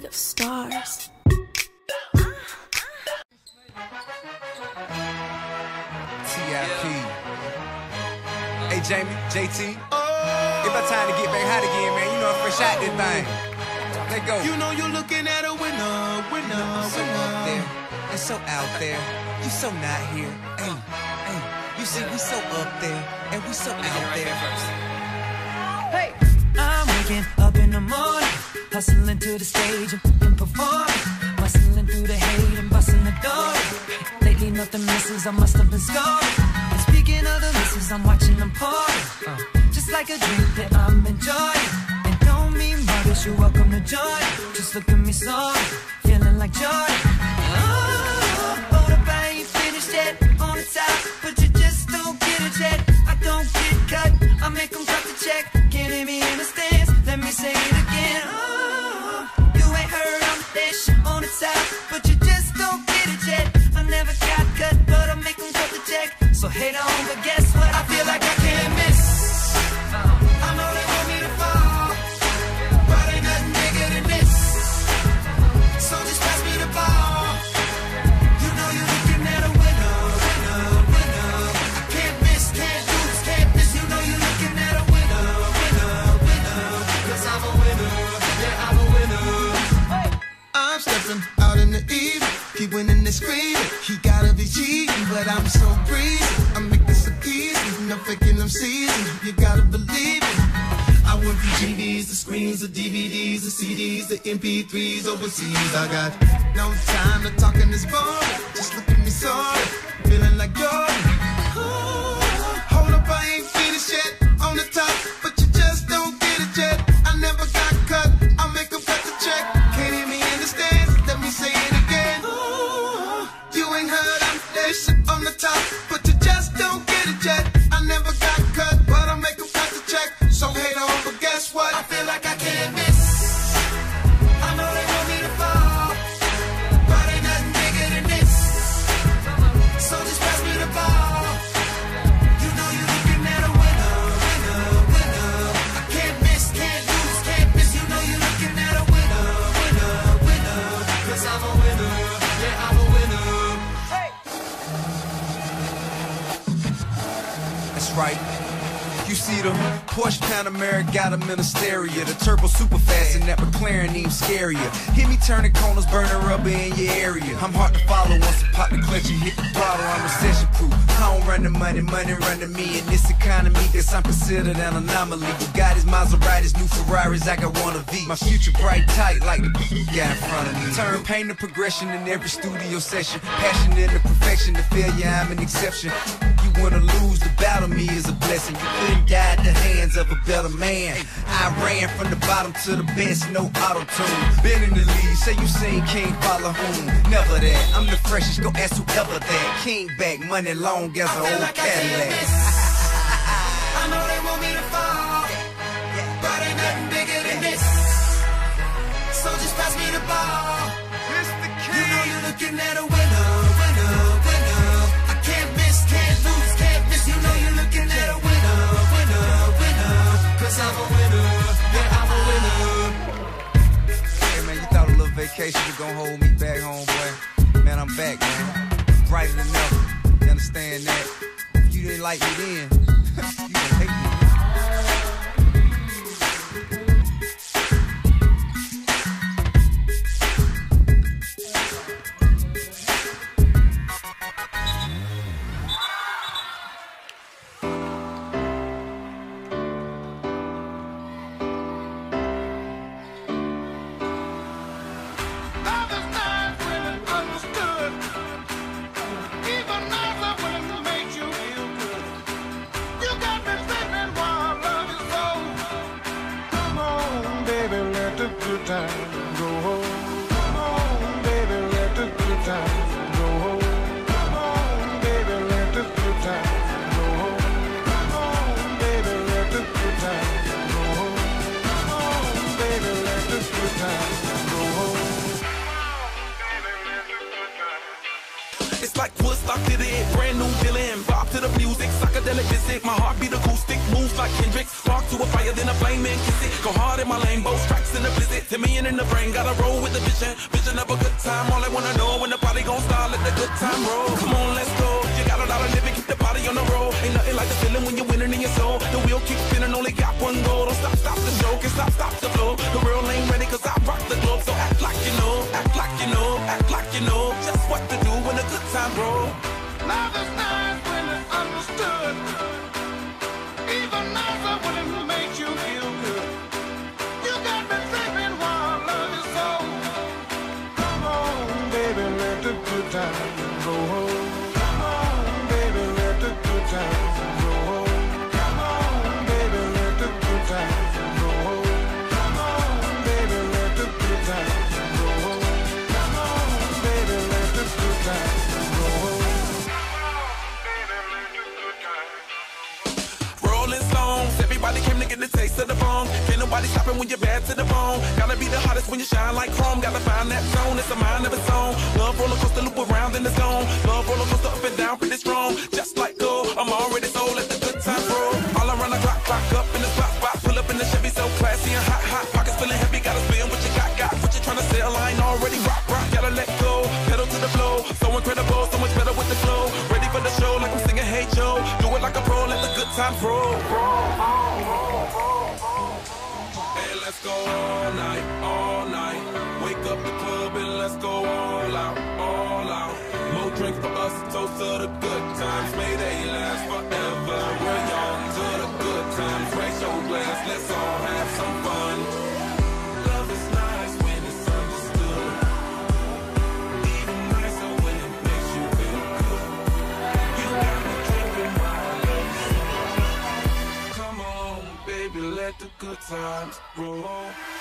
of stars. TIP. Hey Jamie, JT. It's about time to get back hot again, man. You know I'm fresh out this thing. Let go. You know you're looking at a winner, winner, So up there and so out there. You so not here. Hey, hey. You see, we so up there and we so out there. Hey, I'm waking up in the morning, hustling to the stage and performing, bustling through the hate and busting the door. Lately nothing misses, I must have been scoring. And speaking of the misses, I'm watching them pouring, just like a drink that I'm enjoying. And don't mean much, you're welcome to join. Just look at me sorry, feeling like joy. Hold up, I ain't finished yet. On the top, but you just don't get it yet. I don't get cut, I make them cut the check. Can't hear me in the stands, let me say it again. You ain't heard I'm the dish on the top, but you just don't get it yet. I never got cut, but I make them cut the check. So hate on, but guess what? I feel like I can't miss. I know they want me to fall, but ain't nothing bigger than this. So just pass me the ball. You know you're looking at a winner, winner, winner. I can't miss, can't lose, can't miss. You know you're looking at a winner, winner, winner. 'Cause I'm a winner, yeah, I'm a winner. I'm stepping out in the evening, keep winning and screaming. He gotta be cheating, but I'm so breezy. I make this so easy, no faking them seasons. You gotta believe it. I went from GDs to screens to DVDs to CDs to MP3s overseas. I got no time to talk in this phone. Just look at me sorry, feeling like Jordan. Hold up, I ain't finished yet. On the top, but you just don't get it yet. I never got cut, I make them cut the check. Can't hear me in the stands, let me say it again. You ain't heard I'm this on the top, but you just don't get it yet. I never got cut, but I make them cut the check. So hate on, but guess what? I feel like I can't miss. I know they want me to fall, but ain't nothing bigger than this. So just pass me the ball. You know you're looking at a winner, winner, winner. I can't miss, can't lose, can't miss. You know you're looking at a winner, winner, winner. 'Cause I'm a winner, yeah, I'm a winner. That's right. You see the Porsche Panamera got a Ministeria. The turbo super fast and that McLaren even scarier. Hit me turning corners, burning rubber in your area. I'm hard to follow once I pop the clutch and hit the throttle. I'm recession proof. I don't run the money, money run to me. In this economy, guess I'm considered an anomaly. Bugattis, Maseratis, new Ferraris, I got one of these. My future bright tight like the got in front of me. Turn pain to progression in every studio session. Passion into perfection, to failure I'm an exception. You wanna lose, the battle me is a blessing. You couldn't die at the hands of a better man. I ran from the bottom to the best, no auto-tune. Been in the lead, say you seen King follow whom? Never that, I'm the freshest, go ask whoever that. King back, money long as an old like Cadillac. I know they want me to fall, but ain't nothing bigger than this. So just pass me the ball. You know you're looking at a winner, winner, winner. I can't miss, can't lose, can't miss. You know you're looking at a winner, winner, winner. 'Cause I'm a winner, yeah, I'm a winner. Hey man, you thought a little vacation was gonna hold me back home, boy. Man, I'm back, man. Brighter than ever. You understand that? If you didn't like me then, you can hate me. It's like Woodstock to the end, brand new villain. Bob to the music, psychedelic visit. My heartbeat acoustic, moves like Kendrick. Spark to a fire, then a flame and kiss it. Go hard in my lane, both tracks in the blizzard. 10 million in the brain, gotta roll with the vision of a good time. All I wanna know when the party gon' start, let the good time roll. Come on, let's go. You got a lot of living, keep the body on the road. Ain't nothing like the feeling when you're winning in your soul. The wheel keeps spinning, only got one goal. Don't stop the show, can't stop the flow. The world ain't ready 'cause I rock the globe. So act like you know, act like you know, act like you know just what to do when the good time roll. Love is nice when it's understood. Even nicer when it makes you feel good. You got me tripping while love is so. Come on, baby, let the good times roll. Come on, baby, let the good times roll. Come on, baby, let the good times roll. Come on, baby, let the good times roll. Come on, baby, let the good times roll. Rolling Stones, everybody came to get the taste of the bone. Can't nobody stop it when you're bad to the bone. Gotta be the hottest when you shine like chrome. Gotta find that zone, it's a mind of its own. Love roller coaster, loop around in the zone. Love roller coaster up and down, pretty strong. Just like gold, I'm already sold, let the good times roll. All around the clock, clock up in the spot. Pull up in the Chevy, so classy and hot. Pockets feeling heavy, gotta spend what you got. What you tryna sell, I ain't already rock. Gotta let go, pedal to the flow. So incredible, so much better with the flow. Ready for the show, like I'm singing Hey Joe. Do it like a pro, let the good times roll. Hey, let's go all night, all night. Wake up the club and let's go all out, all out. More drinks for us, toast to the good times. May they last forever. We're young to the good times. Raise your glass, let's all have some fun. Love is nice when it's understood. Even nicer when it makes you feel good. You got me drinking while love is so. Come on, baby, let the good times roll.